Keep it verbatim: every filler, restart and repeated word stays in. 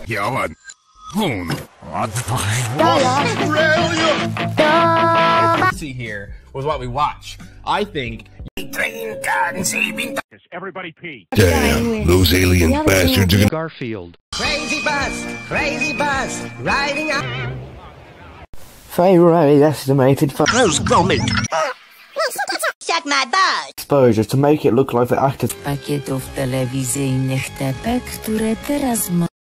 Yeah, See here was what we watch. I think. everybody pee. Damn, those alien bastards are gonna. Garfield. Crazy bus, crazy bus, riding up. Favourite estimated for Close grommet. Suck my butt. exposure to make it look like the actor Pakietów telewizyjnych T P, które teraz ma